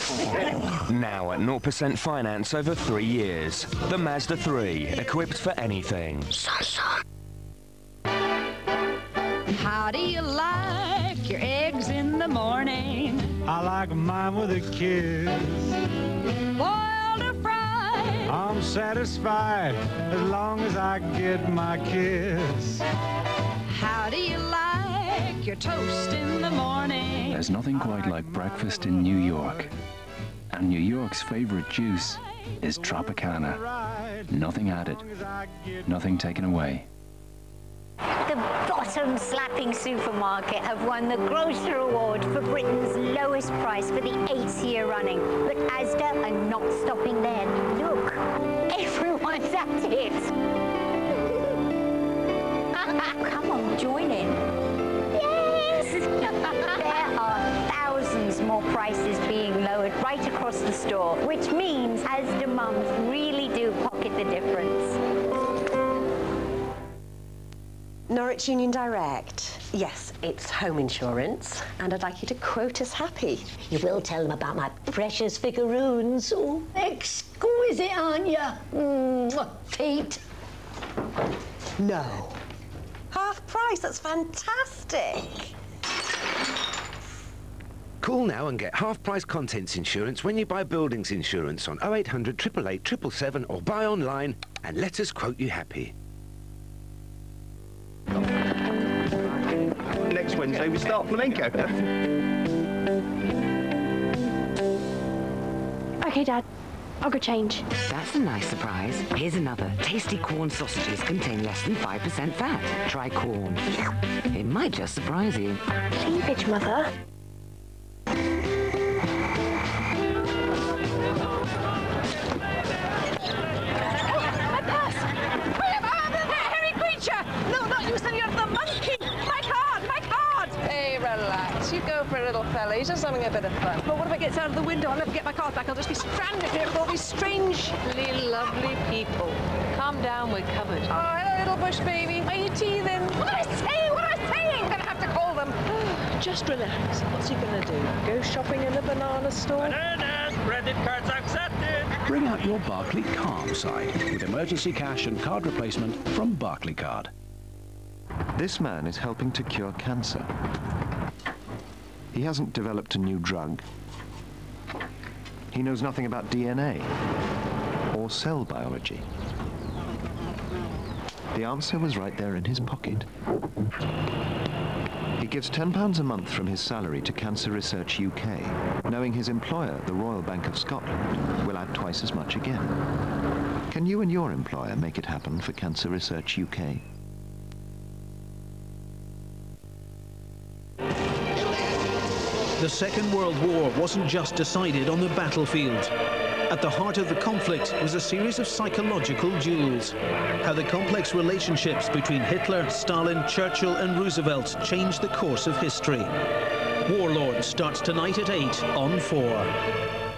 Now at 0% finance over 3 years. The Mazda 3, equipped for anything. How do you like your eggs in the morning? I like mine with a kiss. Boiled or fried? I'm satisfied as long as I get my kiss. How do you like your toast in the morning? There's nothing quite like breakfast in New York. And New York's favorite juice is Tropicana. Nothing added, nothing taken away. The bottom-slapping supermarket have won the Grocer Award for Britain's lowest price for the 8th year running. But Asda are not stopping there. Look, everyone's at it. Come on, join in. Yes! There are thousands more prices being lowered right across the store, which means Asda mums really do pocket the difference. Norwich Union Direct. Yes, it's home insurance, and I'd like you to quote us happy. You will tell them about my precious figurines. Oh, exquisite, aren't you? Feet. No. Half price, that's fantastic. Call now and get half-price contents insurance when you buy buildings insurance on 0800 888 777 or buy online and let us quote you happy. Next Wednesday we start flamenco. Okay, Dad. I'll go change. That's a nice surprise. Here's another. Tasty corn sausages contain less than 5% fat. Try corn. It might just surprise you. Cleavage, Mother. You go for a little fella, he's just having a bit of fun. But what if it gets out of the window? I'll never get my card back. I'll just be stranded here with all these strangely lovely people. Calm down, we're covered. Oh, hello, little bush baby. Are you teething? What am I saying? What am I saying? I'm gonna have to call them. Just relax. What's he gonna do? Go shopping in the banana store? Bananas! Credit cards accepted! Bring out your Barclay Calm side with emergency cash and card replacement from Barclaycard. This man is helping to cure cancer. He hasn't developed a new drug. He knows nothing about DNA or cell biology. The answer was right there in his pocket. He gives £10 a month from his salary to Cancer Research UK, knowing his employer, the Royal Bank of Scotland, will add twice as much again. Can you and your employer make it happen for Cancer Research UK? The Second World War wasn't just decided on the battlefield. At the heart of the conflict was a series of psychological duels. How the complex relationships between Hitler, Stalin, Churchill and Roosevelt changed the course of history. Warlord starts tonight at 8 on 4.